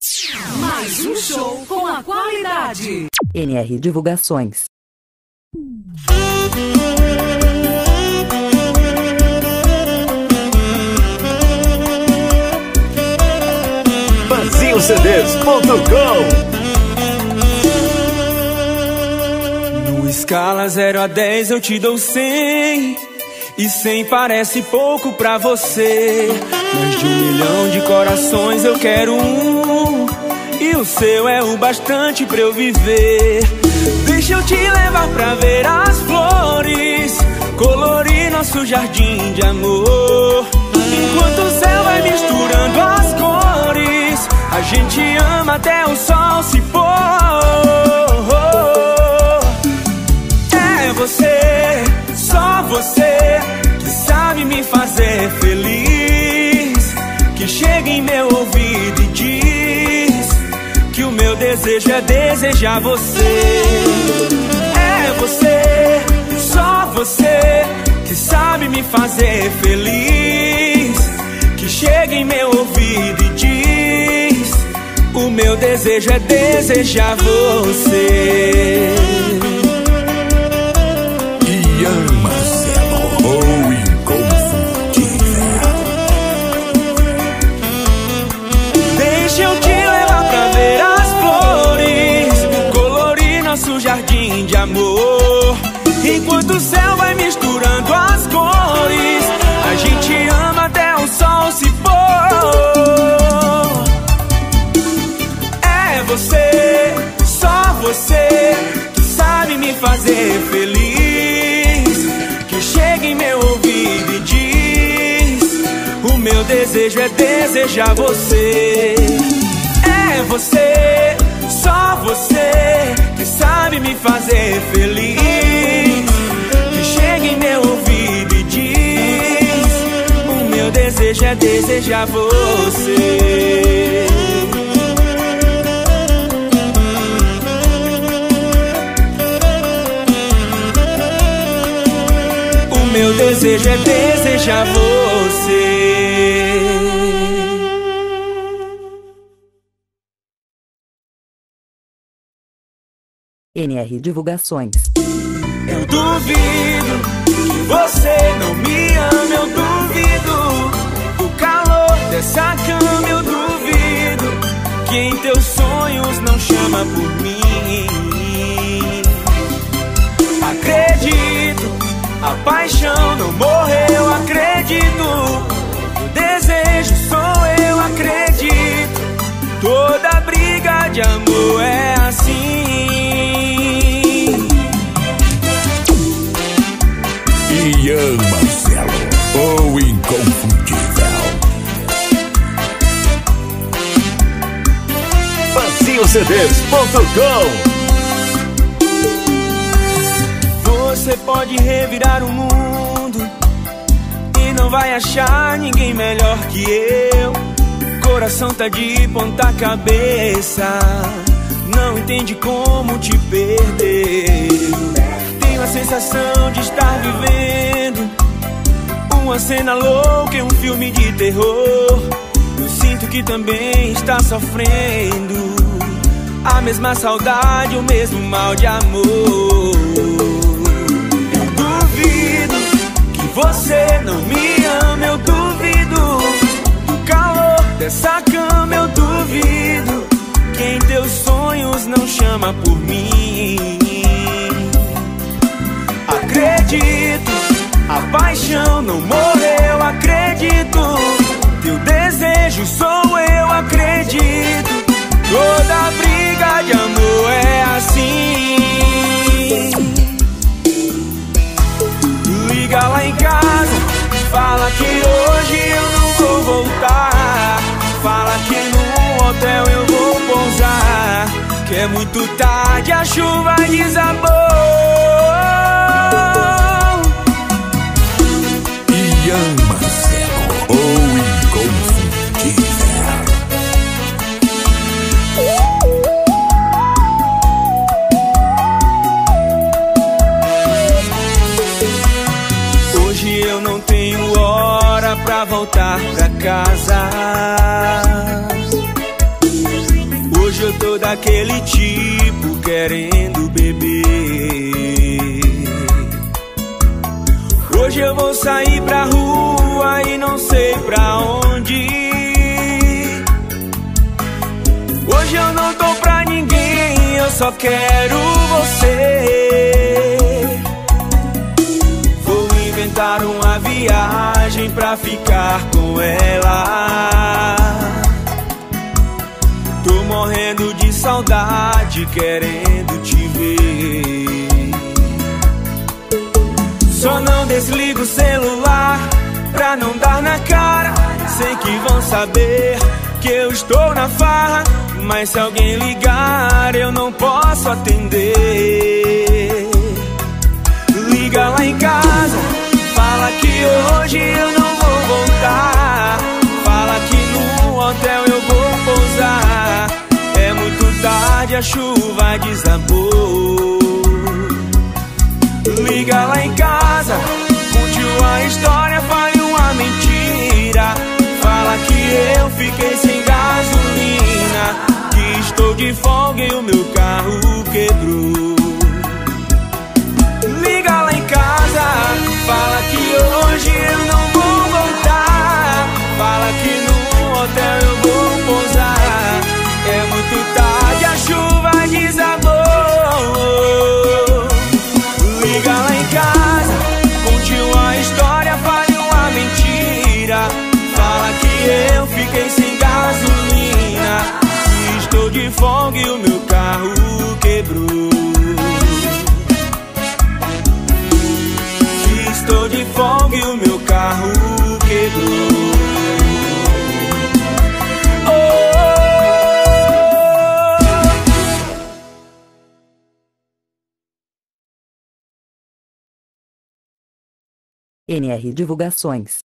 Mais um show com a qualidade. NR Divulgações. FanzinhoCDs.com. No escala 0 a 10 eu te dou 100. E 100 parece pouco pra você. Mais de 1 milhão de corações eu quero um. E o seu é o bastante pra eu viver. Deixa eu te levar pra ver as flores, colorir nosso jardim de amor. Enquanto o céu vai misturando as cores, a gente ama até o sol se pôr. É você, só você, que sabe me fazer feliz, que chega em meu ouvido e diz que o meu desejo é desejar você. É você, só você, que sabe me fazer feliz, que chega em meu ouvido e diz: o meu desejo é desejar você. Ian Marcelo, o inconfundível. Deixa eu te levar pra ver as flores, colorir nosso jardim de amor. Enquanto o céu vai misturando as cores, a gente ama até o sol se pôr. É você, só você, que sabe me fazer feliz, que chega em meu ouvido e diz: o meu desejo é desejar você. É você, só você, que sabe me fazer feliz, que chega em meu ouvido e diz: o meu desejo é desejar você. O meu desejo é desejar você. NR Divulgações. Eu duvido que você não me ama, eu duvido do calor dessa cama, eu duvido que em teus sonhos não chama por mim. Acredito, a paixão não morreu, acredito, o desejo sou eu, acredito, toda briga de amor é assim. Ian Marcelo, o inconfundível. FanzinhoCDs.com. Você pode revirar o mundo e não vai achar ninguém melhor que eu. Coração tá de ponta cabeça, não entende como te perder. Tenho a sensação de estar vivendo uma cena louca em um filme de terror. Eu sinto que também está sofrendo a mesma saudade, o mesmo mal de amor. Você não me ama, eu duvido do calor dessa cama, eu duvido que em teus sonhos não chama por mim. Acredito, a paixão não morreu, acredito, teu desejo sou eu, acredito, toda briga de amor é assim. Liga lá em casa, fala que hoje eu não vou voltar, fala que no hotel eu vou pousar, que é muito tarde, a chuva desabou. Ian Marcelo, o inconfundível. Hoje eu não tenho hora pra voltar pra casa. Hoje eu tô daquele tipo querendo beber. Hoje eu vou sair pra rua e não sei pra onde ir. Hoje eu não tô pra ninguém, eu só quero você. Vou inventar uma viagem pra ficar com ela. Tô morrendo de saudade, querendo te ver. Só não desliga o celular pra não dar na cara. Sei que vão saber que eu estou na farra, mas se alguém ligar eu não posso atender. Liga lá em casa, fala que hoje eu não vou voltar. Fala que no hotel eu vou pousar. É muito tarde, a chuva desabou. Liga lá em casa, conte uma história, fale uma mentira. Fala que eu fiquei sem gasolina, que estou de folga e o meu carro quebrou. Liga lá em casa, fala que hoje eu não vou voltar. Fala que no hotel eu vou pousar. É muito tarde, a chuva desabou. Liga lá em casa, conte uma história, fale uma mentira. Fala que eu fiquei sem gasolina, que estou de folga e o meu carro quebrou. Que estou de folga e o meu carro quebrou. NR Divulgações.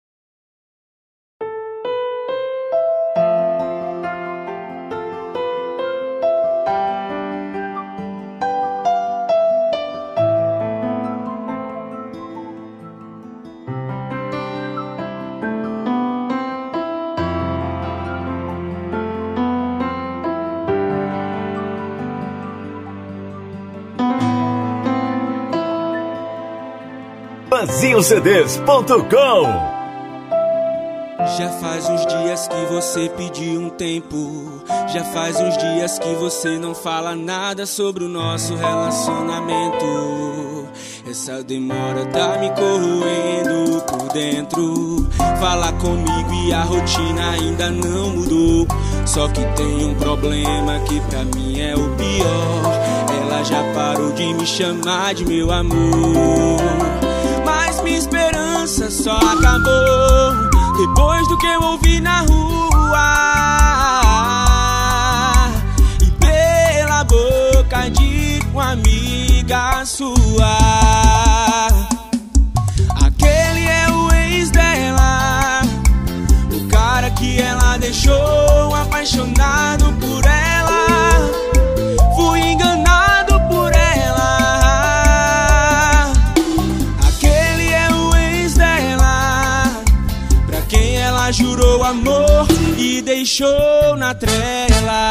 BrasilCDs.com. Já faz uns dias que você pediu um tempo. Já faz uns dias que você não fala nada sobre o nosso relacionamento. Essa demora tá me corroendo por dentro. Fala comigo e a rotina ainda não mudou. Só que tem um problema que pra mim é o pior. Ela já parou de me chamar de meu amor. Mas minha esperança só acabou depois do que eu ouvi na rua e pela boca de uma amiga sua. Aquele é o ex dela, o cara que ela deixou apaixonado por ela. Fui enganado por ela. Jurou amor e deixou na trela.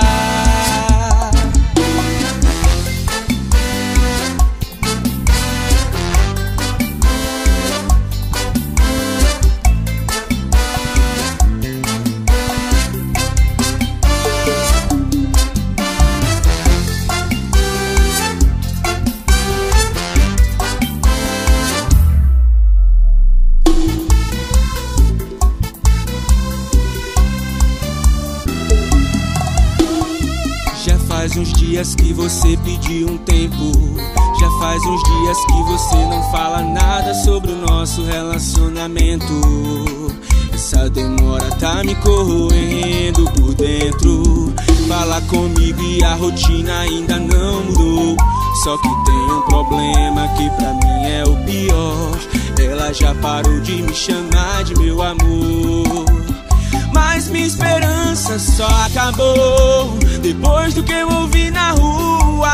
Faz uns dias que você pediu um tempo. Já faz uns dias que você não fala nada sobre o nosso relacionamento. Essa demora tá me corroendo por dentro. Fala comigo e a rotina ainda não mudou. Só que tem um problema que pra mim é o pior. Ela já parou de me chamar de meu amor. Mas minha esperança só acabou depois do que eu ouvi na rua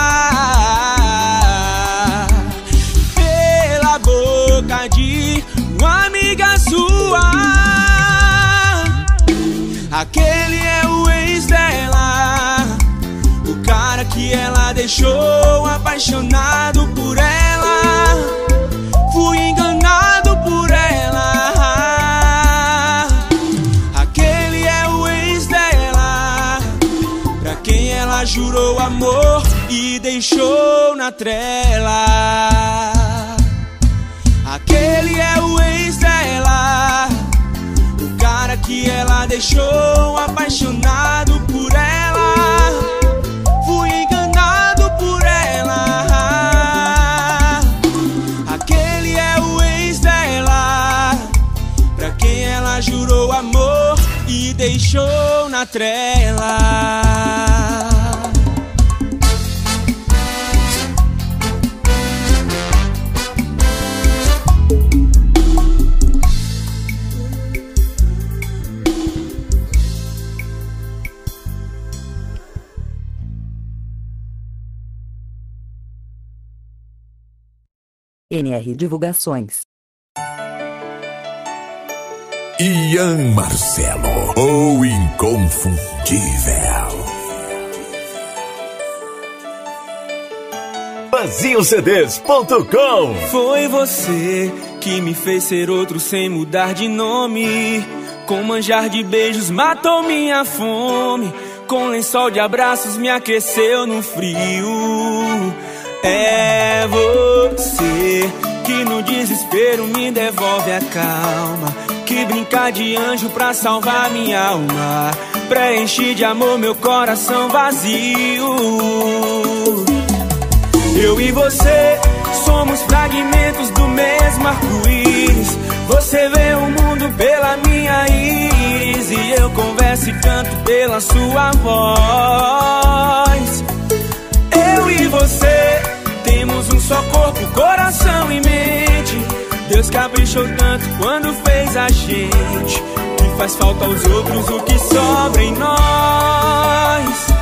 pela boca de uma amiga sua. Aquele é o ex dela, que ela deixou, apaixonado por ela, fui enganado por ela. Aquele é o ex dela, pra quem ela jurou amor e deixou na trela. Aquele é o ex dela, o cara que ela deixou, apaixonado por ela, fui enganado por ela. Aquele é o ex dela, pra quem ela jurou amor e deixou na trela. NR Divulgações. Ian Marcelo, o inconfundível. VazioCDs.com. Foi você que me fez ser outro sem mudar de nome. Com manjar de beijos matou minha fome. Com lençol de abraços me aqueceu no frio. É você que no desespero me devolve a calma, que brinca de anjo pra salvar minha alma, preenche de amor meu coração vazio. Eu e você somos fragmentos do mesmo arco-íris. Você vê o mundo pela minha íris e eu converso e canto pela sua voz. Eu e você temos um só corpo, coração e mente. Deus caprichou tanto quando fez a gente, que faz falta aos outros o que sobra em nós.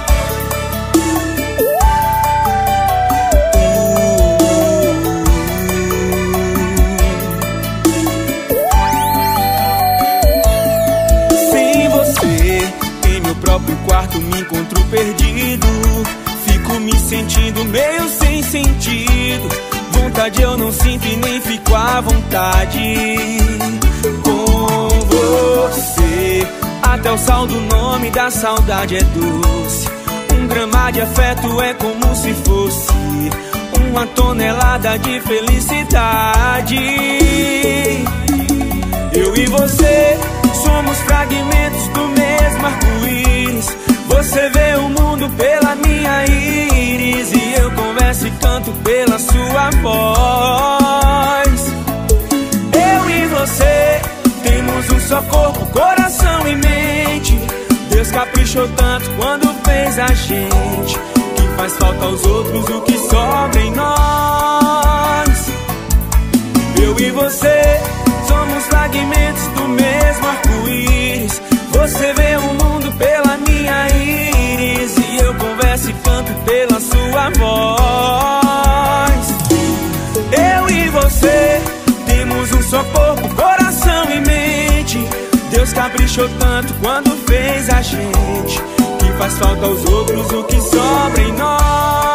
Sem você, em meu próprio quarto me encontro perdido. Fico me sentindo meio sem sentido. Vontade eu não sinto e nem fico à vontade. Com você, até o sal do nome da saudade é doce. Um grama de afeto é como se fosse uma tonelada de felicidade. Eu e você somos fragmentos do mesmo arco-íris. Você vê o mundo pela minha íris e eu converso e canto pela sua voz. Eu e você temos um só corpo, coração e mente. Deus caprichou tanto quando fez a gente, que faz falta aos outros o que sobra em nós. Eu e você somos fragmentos do mesmo arco-íris. Você vê o mundo pela minha íris e eu converso e canto pela sua voz. Eu e você temos um só corpo, coração e mente. Deus caprichou tanto quando fez a gente, que faz falta aos outros o que sobra em nós.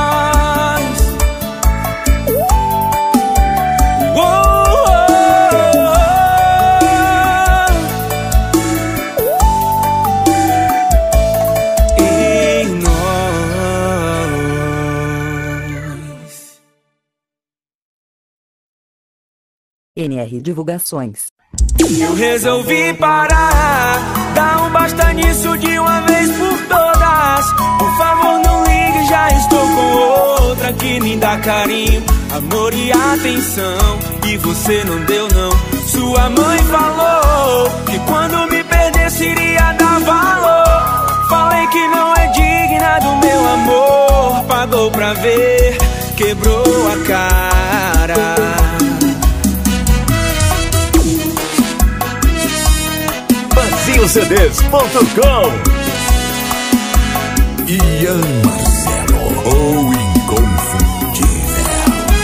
NR Divulgações. Eu resolvi parar, dar um basta nisso de uma vez por todas. Por favor não ligue, já estou com outra que me dá carinho, amor e atenção, e você não deu não. Sua mãe falou que quando me perdesse iria dar valor. Falei que não é digna do meu amor, pagou pra ver, quebrou a cara. VazioCDs.com. Ian Marcelo, o inconfundível.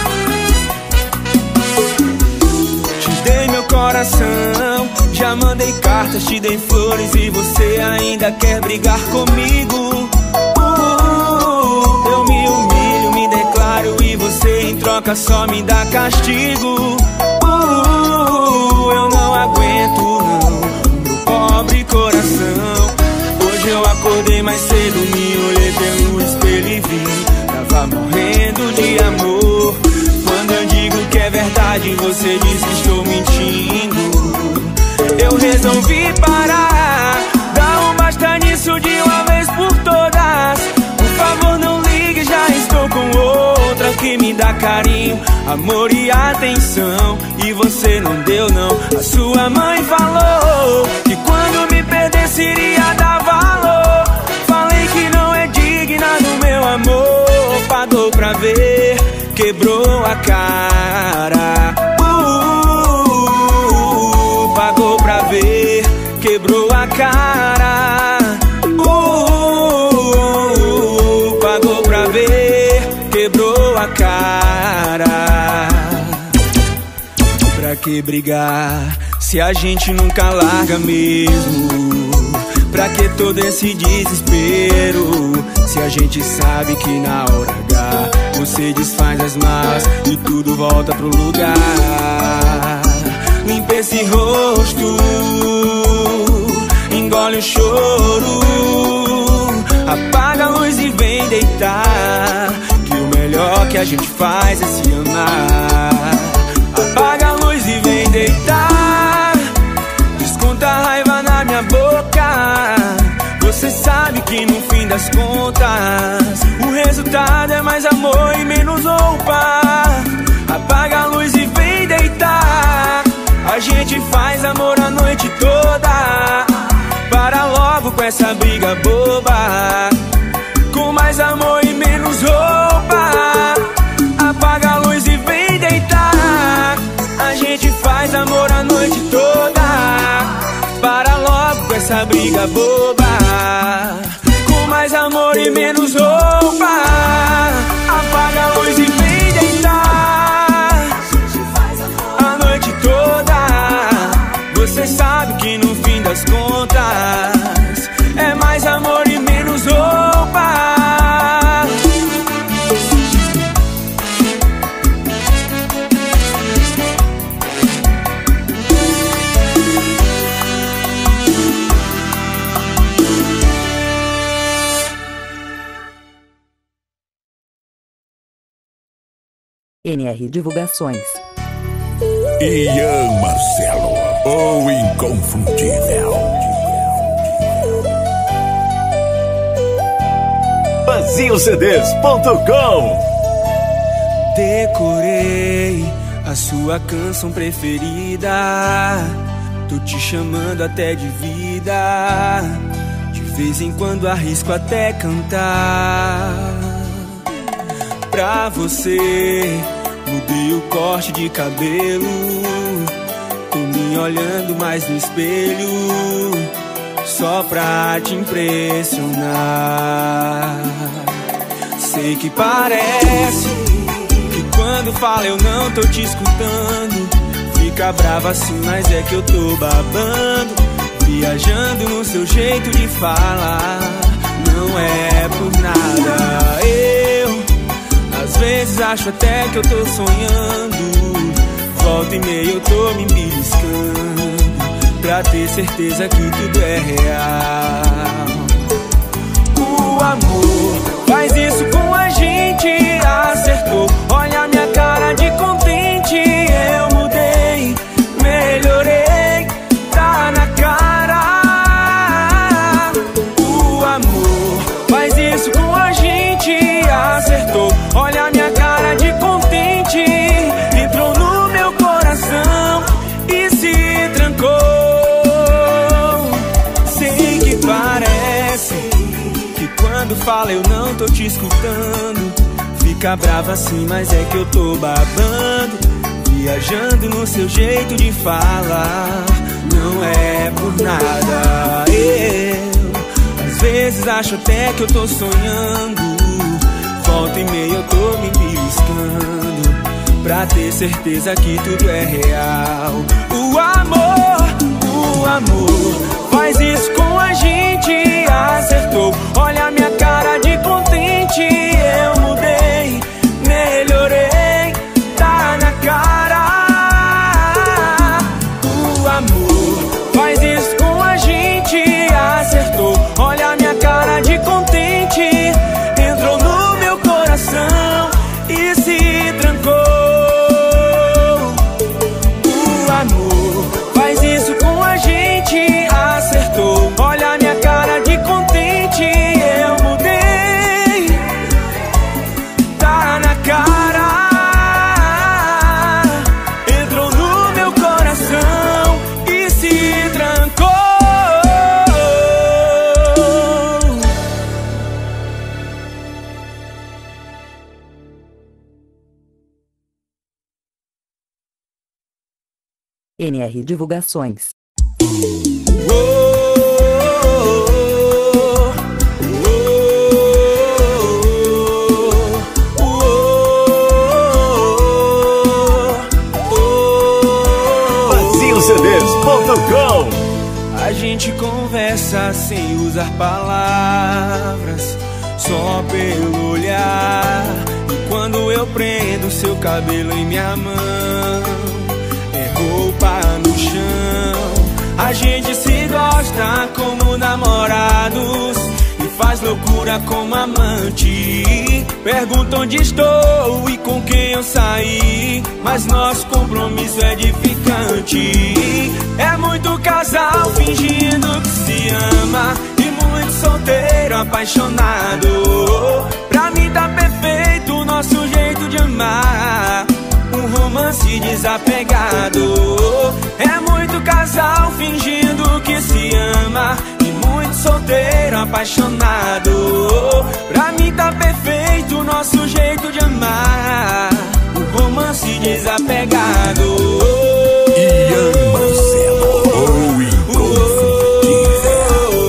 Te dei meu coração, já mandei cartas, te dei flores e você ainda quer brigar comigo. troca só me dá castigo. Eu não aguento não, meu pobre coração. Hoje eu acordei mais cedo, me olhei pelo espelho e vi, tava morrendo de amor. Quando eu digo que é verdade, você diz que estou mentindo. Eu resolvi parar, dar um basta nisso de uma vez por todas. Por favor não ligue, já estou com outra que me dá carinho, amor e atenção. E você não deu não. A sua mãe falou que quando me perdesse iria dar valor. Falei que não é digna do meu amor. Pagou pra ver, quebrou a cara. Pagou pra ver, quebrou a cara. Pagou pra ver, quebrou a cara. Pra que brigar se a gente nunca larga mesmo? Pra que todo esse desespero se a gente sabe que na hora H você desfaz as malas e tudo volta pro lugar? Limpa esse rosto, engole o choro, apaga a luz e vem deitar, que o melhor que a gente faz é se amar. Apaga a luz e vem deitar, desconta a raiva na minha boca. Você sabe que no fim das contas o resultado é mais amor e menos roupa. Apaga a luz e vem deitar, a gente faz amor a noite toda. Para logo com essa briga boba, com mais amor e menos roupa. Apaga a luz e vem deitar, a gente faz amor a noite toda. Para logo com essa briga boba, com mais amor e menos roupa. Apaga a luz e vem deitar, a noite toda. Você sabe que no fim das contas é mais amor e menos roupa. NR Divulgações. Ian Marcelo, o inconfundível. BasilCDs.com. Decorei a sua canção preferida, tô te chamando até de vida. De vez em quando arrisco até cantar pra você. Mudei o corte de cabelo, tô me olhando mais no espelho, só pra te impressionar. Sei que parece que quando falo eu não tô te escutando. Fica brava assim, mas é que eu tô babando, viajando no seu jeito de falar. Não é por nada, às vezes acho até que eu tô sonhando. Volta e meia eu tô me beliscando, pra ter certeza que tudo é real. O amor faz isso com a gente, acertou. Olha a minha cara de contente, eu mudei, melhorei, tá na cara. O amor faz isso com a gente, acertou. Olha a minha cara de contente, entrou no meu coração e se trancou. Sei que parece que quando fala eu não tô te escutando. Fica brava assim, mas é que eu tô babando, viajando no seu jeito de falar. Não é por nada, às vezes acho até que eu tô sonhando. Volta e meia eu tô me beliscando, pra ter certeza que tudo é real. O amor faz isso com a gente, acertou. Olha a minha cara de contente, eu mudei, melhorei, NR Divulgações. CDs.com. A gente conversa sem usar palavras, só pelo olhar. E quando eu prendo seu cabelo em minha mão, é roupa no chão. A gente se gosta como namorados e faz loucura como amante. Pergunta onde estou e com quem eu saí, mas nosso compromisso é edificante. É muito casal fingindo que se ama e muito solteiro apaixonado. Pra mim tá perfeito o nosso jeito de amar, um romance desapegado. É muito casal fingindo que se ama e muito solteiro apaixonado. Pra mim tá perfeito o nosso jeito de amar, um romance desapegado. Ian Marcelo, o inconfundível.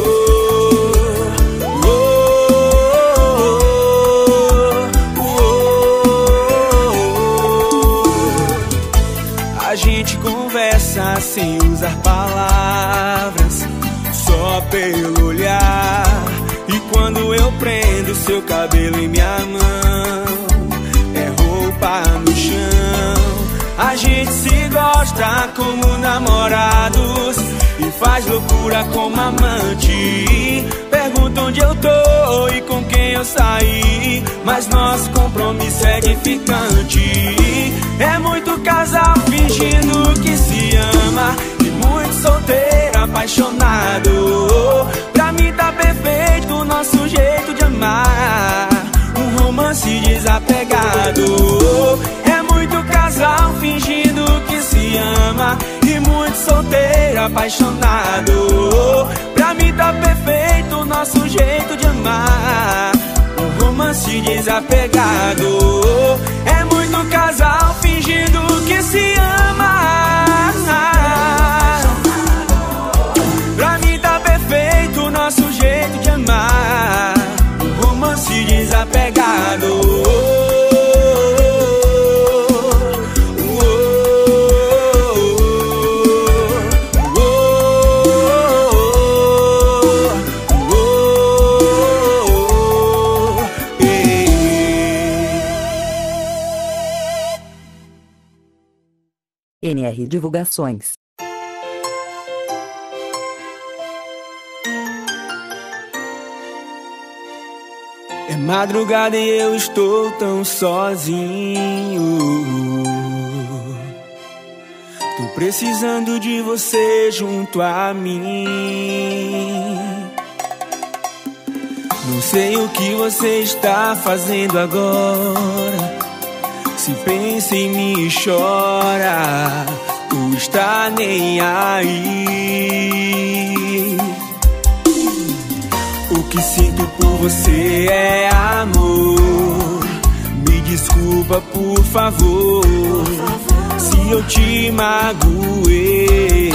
A gente conversa sem usar palavras, só pelo olhar. E quando eu prendo seu cabelo em minha mão, é roupa no chão. A gente se gosta como namorados e faz loucura como amante. Pergunta onde eu tô e com quem eu saí, mas nosso compromisso é edificante. É muito casal fingindo que se ama e muito solteiro apaixonado. Pra mim tá perfeito o nosso jeito de amar, um romance desapegado. É muito casal fingindo que se ama e muito solteiro apaixonado. Pra mim tá perfeito o nosso jeito de amar, um romance desapegado. É muito casal fingindo que se ama. Pra mim tá perfeito o nosso jeito de amar, um romance desapegado. NR Divulgações. É madrugada e eu estou tão sozinho. Tô precisando de você junto a mim. Não sei o que você está fazendo agora, se pensa em mim e chora, ou está nem aí. O que sinto por você é amor. Me desculpa, por favor, se eu te magoei.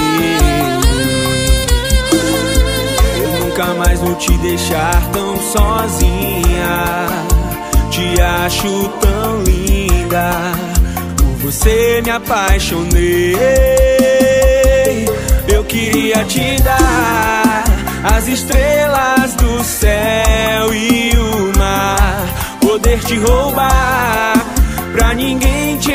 Eu nunca mais vou te deixar tão sozinha. Te acho tão linda, por você me apaixonei. Eu queria te dar as estrelas do céu e o mar, poder te roubar pra ninguém te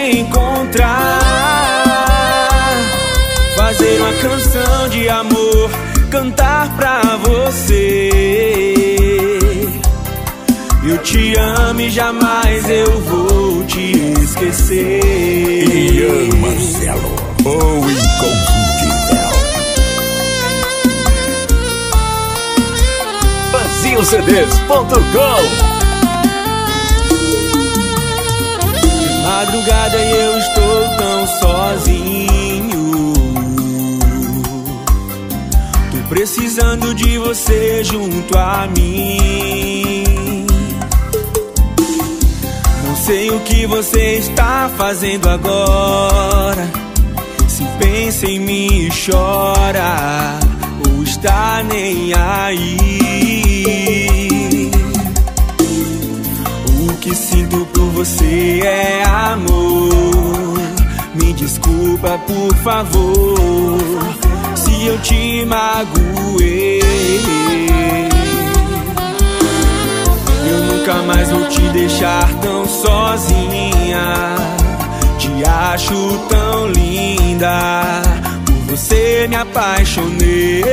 encontrar. Fazer uma canção de amor, cantar pra você. Eu te amo e jamais eu vou te esquecer. Ian Marcelo, o inconfundível. CDs.com. Madrugada e eu estou tão sozinho. Tô precisando de você junto a mim. Não sei o que você está fazendo agora, Se pensa em mim e chora, ou está nem aí. O que sinto por você é amor. Me desculpa, por favor, se eu te magoei. Eu nunca mais vou te deixar tão sozinha. Te acho tão linda, por você me apaixonei.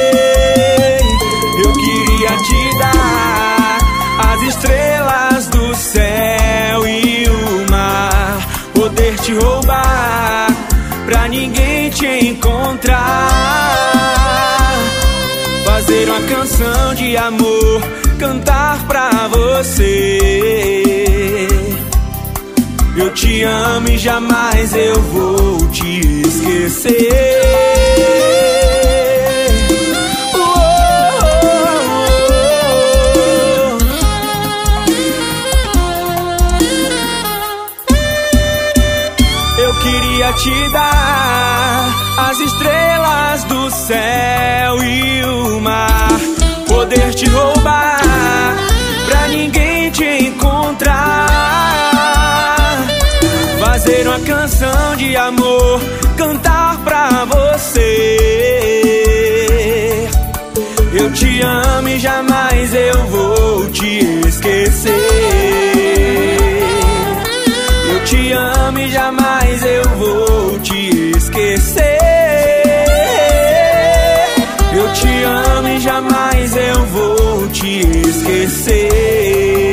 Eu queria te dar as estrelas do céu e o mar, poder te roubar pra ninguém te encontrar. Fazer uma canção de amor, cantar pra você. Eu te amo e jamais eu vou te esquecer. Eu queria te dar as estrelas do céu e o mar, poder te roubar pra ninguém te encontrar. Fazer uma canção de amor, cantar pra você. Eu te amo e jamais eu vou te esquecer. Eu te amo e jamais eu vou te esquecer. Eu te amo e jamais eu vou te esquecer.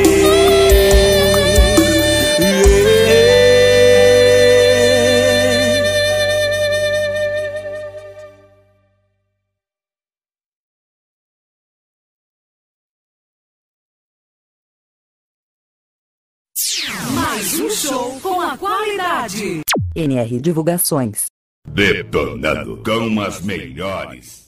Mais um show com a qualidade. NR Divulgações. Detonando com as melhores.